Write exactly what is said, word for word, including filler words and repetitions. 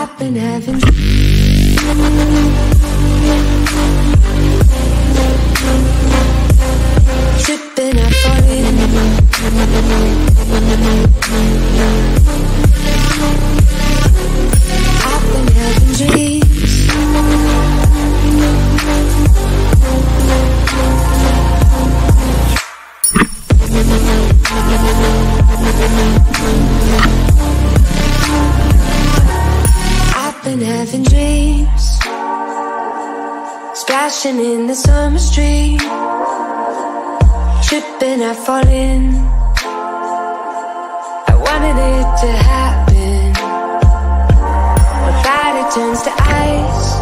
I've been having tripping, I fall in. I've been having dreams. I've been having dreams, splashing in the summer stream, tripping, I fall in. I wanted it to happen, but that it turns to ice.